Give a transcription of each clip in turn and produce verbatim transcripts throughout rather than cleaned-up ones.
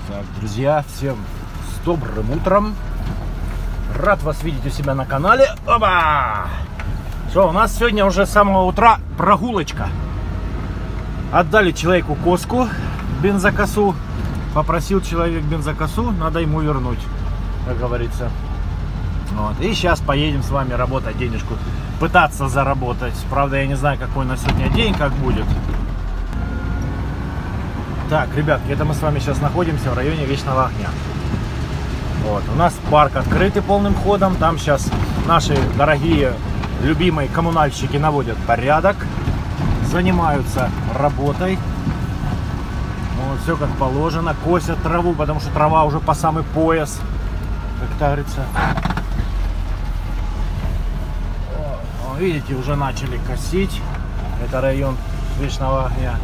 Так, друзья, всем с добрым утром. Рад вас видеть у себя на канале. Оба! Что, у нас сегодня уже с самого утра прогулочка. Отдали человеку коску, бензокосу. Попросил человек бензокосу, надо ему вернуть, как говорится. Вот. И сейчас поедем с вами работать, денежку пытаться заработать. Правда, я не знаю, какой на сегодня день, как будет. Так, ребятки, это мы с вами сейчас находимся в районе Вечного Огня. Вот, у нас парк открытый полным ходом. Там сейчас наши дорогие, любимые коммунальщики наводят порядок, занимаются работой. Вот, все как положено. Косят траву, потому что трава уже по самый пояс, как говорится. Вот, видите, уже начали косить. Это район Вечного Огня.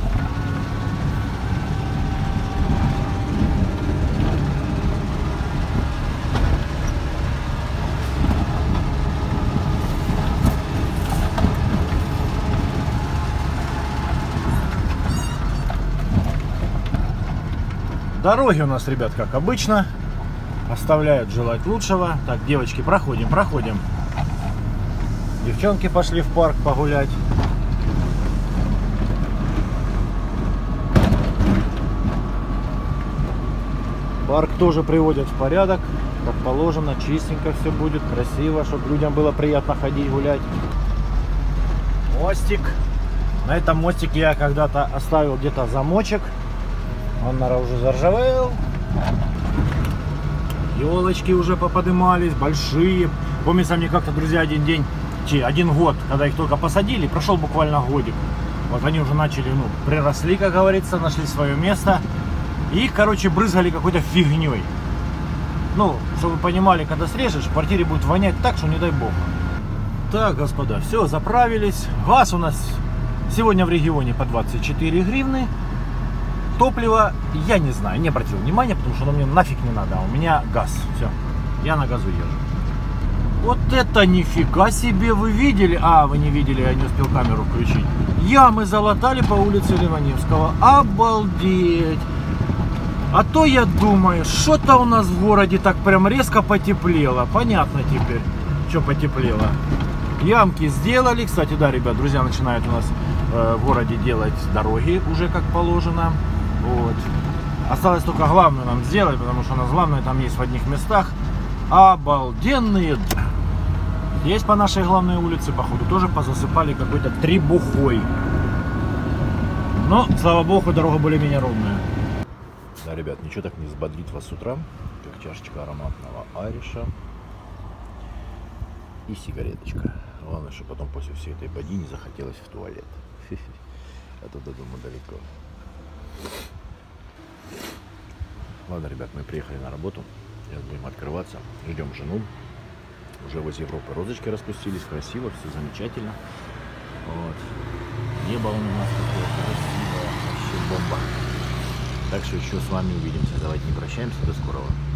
Дороги у нас, ребят, как обычно, оставляют желать лучшего. Так, девочки, проходим, проходим. Девчонки пошли в парк погулять. Парк тоже приводят в порядок, как положено, чистенько все будет, красиво, чтобы людям было приятно ходить, гулять. Мостик. На этом мостике я когда-то оставил где-то замочек. Он, наверное, уже заржавел. Елочки уже поподымались, большие. Помнится мне как-то, друзья, один день, один год, когда их только посадили, прошел буквально годик. Вот они уже начали, ну, приросли, как говорится, нашли свое место. И их, короче, брызгали какой-то фигней. Ну, чтобы вы понимали, когда срежешь, в квартире будет вонять так, что не дай бог. Так, господа, все, заправились. Газ у нас сегодня в регионе по двадцать четыре гривны. Топливо, я не знаю, не обратил внимания, потому что оно мне нафиг не надо, а у меня газ. Все, я на газу езжу. Вот это нифига себе, вы видели? А, вы не видели, я не успел камеру включить. Ямы залатали по улице Ливаневского. Обалдеть! А то я думаю, что-то у нас в городе так прям резко потеплело. Понятно теперь, что потеплело. Ямки сделали. Кстати, да, ребят, друзья, начинают у нас э, в городе делать дороги уже как положено. Вот. Осталось только главное нам сделать, потому что у нас главное там есть в одних местах. Обалденные. Есть по нашей главной улице, походу, тоже позасыпали какой-то требухой. Но, слава богу, дорога более-менее ровная. Да, ребят, ничего так не взбодрит вас с утра, как чашечка ароматного Айриша и сигареточка. Главное, что потом после всей этой боди не захотелось в туалет. А то до дома далеко. Ладно, ребят, мы приехали на работу. Сейчас будем открываться. Ждем жену. Уже возле Европы розочки распустились. Красиво, все замечательно. Вот. Небо у нас такое красивое. Вообще бомба. Так что еще с вами увидимся. Давайте не прощаемся. До скорого.